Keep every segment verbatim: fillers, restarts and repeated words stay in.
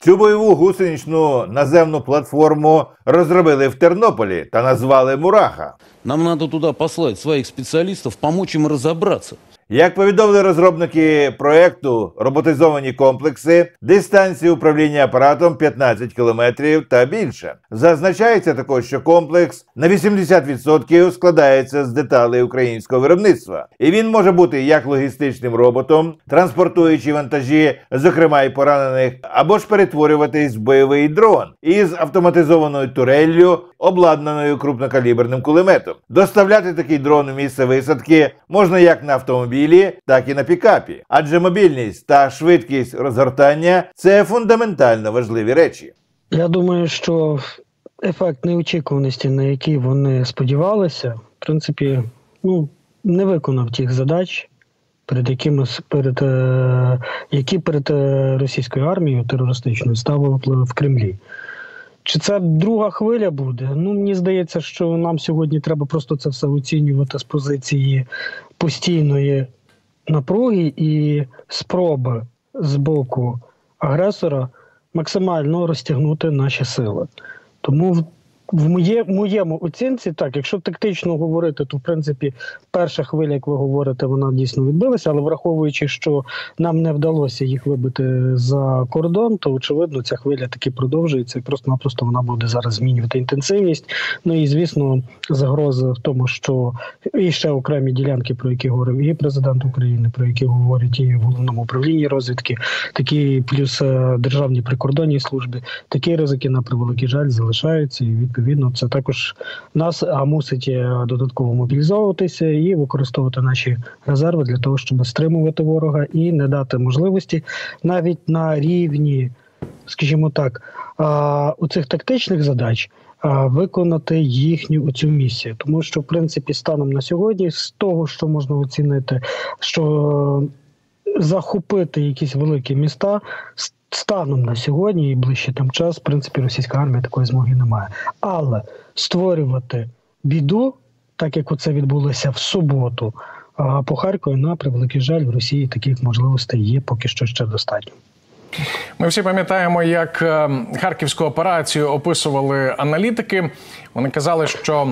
Цю бойову гусеничну наземну платформу розробили в Тернополі та назвали «Мураха». Нам надо туда послать своих специалистов, помочь им разобраться. Як повідомили розробники проєкту «Роботизовані комплекси», дистанція управління апаратом п'ятнадцять кілометрів та більше. Зазначається також, що комплекс на вісімдесят відсотків складається з деталей українського виробництва. І він може бути як логістичним роботом, транспортуючи вантажі, зокрема і поранених, або ж перетворюватись в бойовий дрон із автоматизованою туреллю, обладнаною крупнокаліберним кулеметом. Доставляти такий дрон у місце висадки можна як на автомобілі, так і на пікапі. Адже мобільність та швидкість розгортання – це фундаментально важливі речі. Я думаю, що ефект неочікуваності, на який вони сподівалися, в принципі, ну, не виконав тих задач, перед якими перед, е, які перед е, російською армією терористичною ставили в Кремлі. Чи це друга хвиля буде? Ну, мені здається, що нам сьогодні треба просто це все оцінювати з позиції постійної напруги і спроби з боку агресора максимально розтягнути наші сили. Тому в, в моє, моєму оцінці, так, якщо тактично говорити, то, в принципі, перша хвиля, як ви говорите, вона дійсно відбилася, але враховуючи, що нам не вдалося їх вибити за кордон, то, очевидно, ця хвиля таки продовжується, і просто-напросто вона буде зараз змінювати інтенсивність. Ну і, звісно, загроза в тому, що і ще окремі ділянки, про які говорив і президент України, про які говорять і в Головному управлінні розвідки, такі плюс Державній прикордонній службі, такі ризики, на превеликий жаль, залишаються, і, відповідно, це також нас а мусить додатково мобілізовуватися і використовувати наші резерви для того, щоб стримувати ворога і не дати можливості навіть на рівні, скажімо так, у цих тактичних задач виконати їхню оцю місію. Тому що, в принципі, станом на сьогодні, з того, що можна оцінити, що захопити якісь великі міста, станом на сьогодні і ближче там час, в принципі, російська армія такої змоги не має. Але створювати біду, так як оце відбулося в суботу, по Харкову, на превеликий жаль, в Росії таких можливостей є поки що ще достатньо. Ми всі пам'ятаємо, як харківську операцію описували аналітики. Вони казали, що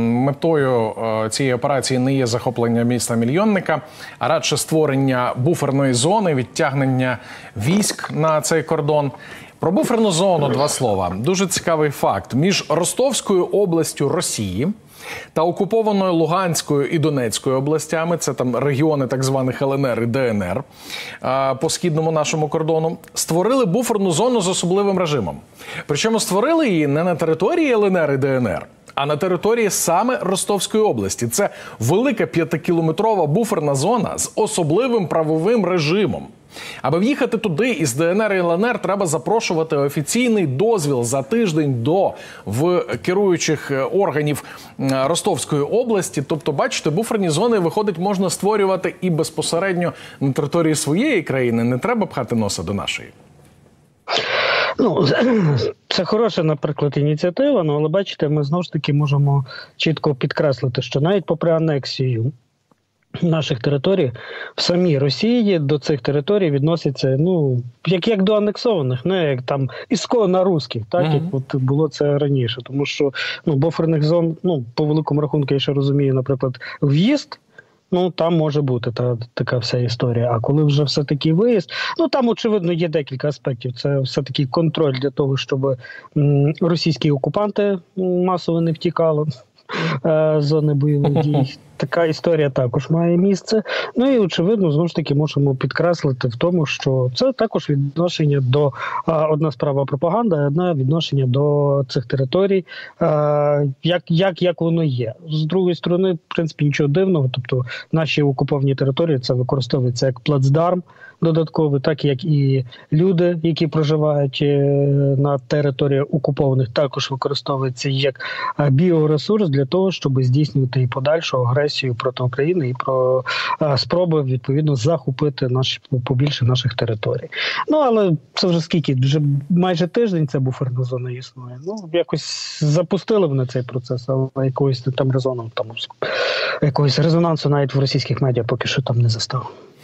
метою цієї операції не є захоплення міста-мільйонника, а радше створення буферної зони, відтягнення військ на цей кордон. Про буферну зону два слова. Дуже цікавий факт. Між Ростовською областю Росії та окупованою Луганською і Донецькою областями, це там регіони так званих Л Н Р і Д Н Р, по східному нашому кордону, створили буферну зону з особливим режимом. Причому створили її не на території Л Н Р і Д Н Р, а на території саме Ростовської області. Це велика п'ятикілометрова буферна зона з особливим правовим режимом. Аби в'їхати туди із Д Н Р і Л Н Р, треба запрошувати офіційний дозвіл за тиждень до в керуючих органів Ростовської області. Тобто, бачите, буферні зони, виходить, можна створювати і безпосередньо на території своєї країни. Не треба пхати носа до нашої. Ну, це хороша, наприклад, ініціатива, але, бачите, ми знову ж таки можемо чітко підкреслити, що навіть попри анексію наших територій, в самій Росії до цих територій відносяться, ну, як, як до анексованих, не як там ісконно русських, так, mm-hmm. як от було це раніше. Тому що, ну, буферних зон, ну, по великому рахунку, я ще розумію, наприклад, в'їзд, ну, там може бути та, така вся історія. А коли вже все-таки виїзд, ну, там, очевидно, є декілька аспектів. Це все-таки контроль для того, щоб м, російські окупанти масово не втікали з зони бойових дій. Така історія також має місце. Ну і, очевидно, знову ж таки, можемо підкреслити в тому, що це також відношення до, а, одна справа пропаганда, одна відношення до цих територій, а, як, як, як воно є. З другої сторони, в принципі, нічого дивного, тобто наші окуповані території, це використовується як плацдарм додатковий, так як і люди, які проживають на території окупованих, також використовується як біоресурс для того, щоб здійснювати і подальшу агресію проти України і про а, спроби, відповідно, захопити наші, побільше наших територій. Ну, але це вже скільки? Вже майже тиждень ця буферна зона існує. Ну, якось запустили вони цей процес, але якогось там резону, там, якогось резонансу навіть в російських медіа поки що там не застав.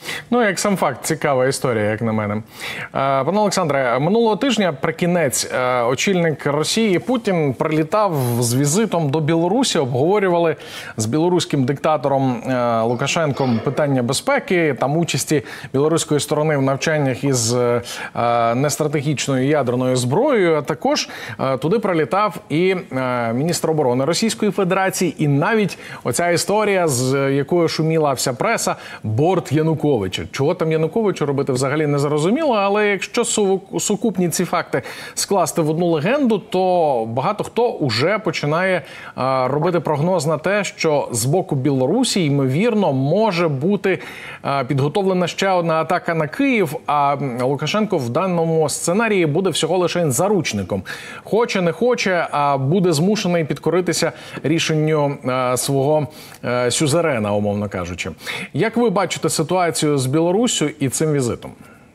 Ну, як сам факт, цікава історія, як на мене. Пане Олександре, минулого тижня, при кінець, очільник Росії Путін прилітав з візитом до Білорусі, обговорювали з білоруським диктатором Лукашенком питання безпеки, там участі білоруської сторони в навчаннях із нестратегічною ядерною зброєю, а також туди прилітав і міністр оборони Російської Федерації, і навіть оця історія, з якою шуміла вся преса, борт Януковича. Чого там Януковичу робити взагалі не зрозуміло, але якщо сукупні ці факти скласти в одну легенду, то багато хто уже починає а, робити прогноз на те, що з боку Білорусі, ймовірно, може бути а, підготовлена ще одна атака на Київ, а Лукашенко в даному сценарії буде всього лише заручником. Хоче, не хоче, а буде змушений підкоритися рішенню а, свого а, сюзерена, умовно кажучи. Як ви бачите ситуацію з Білоруссю і цим візитом?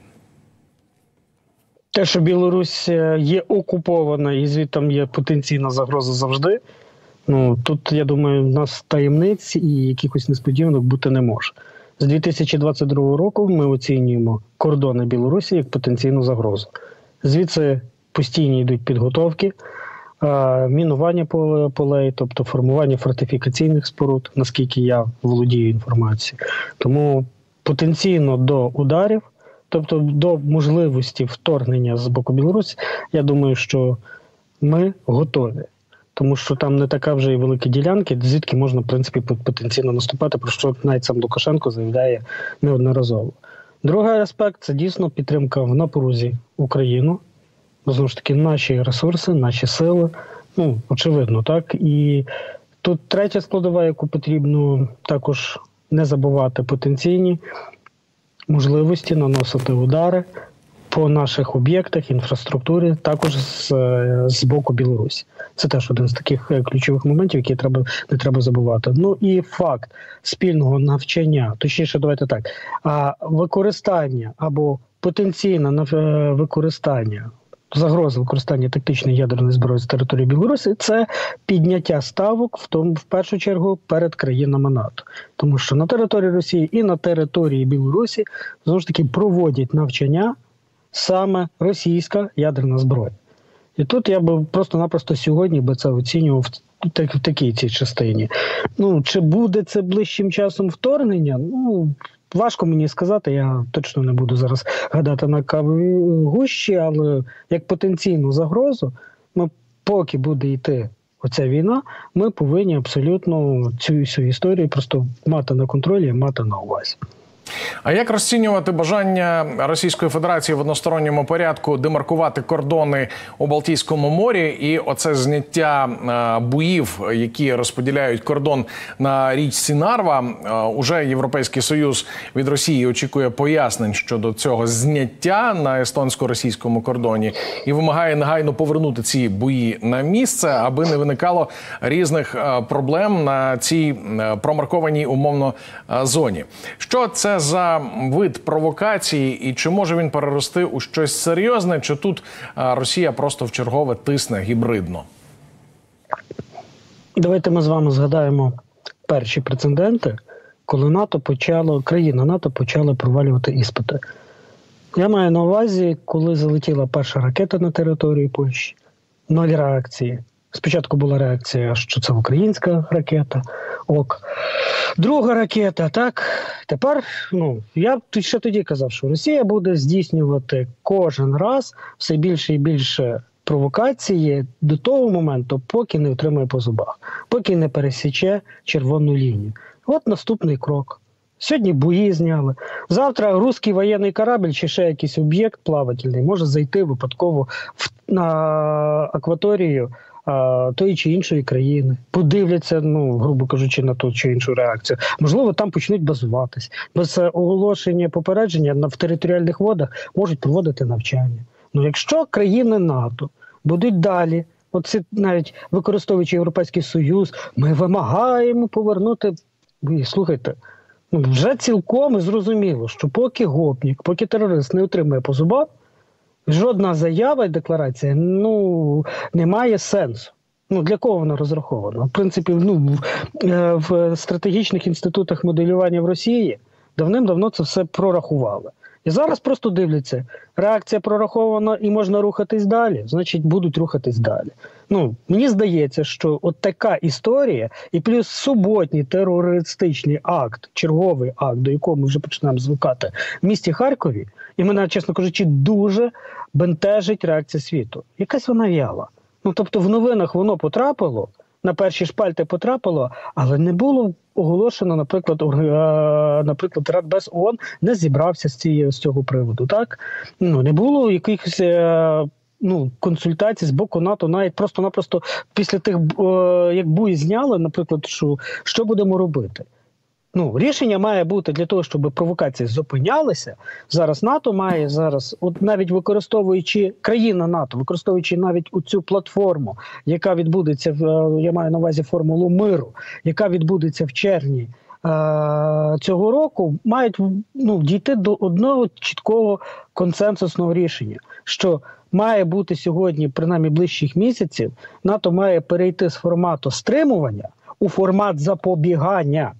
Те, що Білорусь є окупована і звідти є потенційна загроза завжди, ну, тут, я думаю, в нас таємниць і якихось несподіванок бути не може. З дві тисячі двадцять другого року ми оцінюємо кордони Білорусі як потенційну загрозу. Звідси постійні йдуть підготовки, мінування полей, тобто формування фортифікаційних споруд, наскільки я володію інформацією. Тому потенційно до ударів, тобто до можливості вторгнення з боку Білорусі, я думаю, що ми готові. Тому що там не така вже і велика ділянка, звідки можна, в принципі, потенційно наступати, про що навіть сам Лукашенко заявляє неодноразово. Другий аспект – це дійсно підтримка в напрузі Україну. Знову ж таки, наші ресурси, наші сили, ну, очевидно, так. І тут третя складова, яку потрібно також не забувати, потенційні можливості наносити удари по наших об'єктах, інфраструктурі, також з, з боку Білорусі. Це теж один з таких ключових моментів, які треба, не треба забувати. Ну і факт спільного навчання, точніше, давайте так, а використання або потенційне використання, загроза використання тактичної ядерної зброї з території Білорусі – це підняття ставок, в тому, в першу чергу, перед країнами НАТО. Тому що на території Росії і на території Білорусі, знову ж таки, проводять навчання саме російська ядерна зброя. І тут я би просто-напросто сьогодні би це оцінював в, так, в такій цій частині. Ну, чи буде це ближчим часом вторгнення? Ну, важко мені сказати, я точно не буду зараз гадати на каві гущі, але як потенційну загрозу, ми, поки буде йти оця війна, ми повинні абсолютно цю всю історію просто мати на контролі, мати на увазі. А як розцінювати бажання Російської Федерації в односторонньому порядку демаркувати кордони у Балтійському морі і оце зняття буїв, які розподіляють кордон на річці Нарва? Уже Європейський Союз від Росії очікує пояснень щодо цього зняття на естонсько-російському кордоні і вимагає негайно повернути ці буї на місце, аби не виникало різних проблем на цій промаркованій умовно зоні. Що це за вид провокації і чи може він перерости у щось серйозне, чи тут Росія просто вчергове тисне гібридно? Давайте ми з вами згадаємо перші прецеденти, коли НАТО почало, країна НАТО почала провалювати іспити. Я маю на увазі, коли залетіла перша ракета на території Польщі, нуль реакції. Спочатку була реакція, що це українська ракета, ок. Друга ракета, так. Тепер, ну, я ще тоді казав, що Росія буде здійснювати кожен раз все більше і більше провокації до того моменту, поки не отримає по зубах, поки не пересіче червону лінію. От наступний крок. Сьогодні бої зняли. Завтра русський воєнний корабль чи ще якийсь об'єкт плавательний може зайти випадково в, на акваторію а, тої чи іншої країни. Подивляться, ну, грубо кажучи, на ту чи іншу реакцію. Можливо, там почнуть базуватись. Без оголошення попередження в територіальних водах можуть проводити навчання. Ну, якщо країни НАТО будуть далі, оце навіть використовуючи Європейський Союз, ми вимагаємо повернути... Ви, слухайте, ну, вже цілком зрозуміло, що поки гопнік, поки терорист не отримає по зубах, жодна заява і декларація, ну, не має сенсу. Ну, для кого вона розрахована? В принципі, ну, в, в стратегічних інститутах моделювання в Росії давним-давно це все прорахували. І зараз просто дивляться, реакція прорахована і можна рухатись далі, значить будуть рухатись далі. Ну, мені здається, що от така історія, і плюс суботній терористичний акт, черговий акт, до якого ми вже починаємо звикати в місті Харкові, і мене, чесно кажучи, дуже бентежить реакція світу. Якась вона в'яла. Ну, тобто в новинах воно потрапило, на перші шпальти потрапило, але не було оголошено, наприклад, наприклад, Радбез ООН не зібрався з, цієї, з цього приводу, так? Ну, не було якихось ну, консультацій з боку НАТО, навіть просто-напросто після тих, як бої зняли, наприклад, що, що будемо робити? Ну, рішення має бути для того, щоб провокації зупинялися. Зараз НАТО має зараз, от навіть використовуючи, країна НАТО, використовуючи навіть цю платформу, яка відбудеться, в, я маю на увазі формулу миру, яка відбудеться в червні е- цього року, мають ну, дійти до одного чіткого консенсусного рішення, що має бути сьогодні, принаймні ближчих місяців, НАТО має перейти з формату стримування у формат запобігання.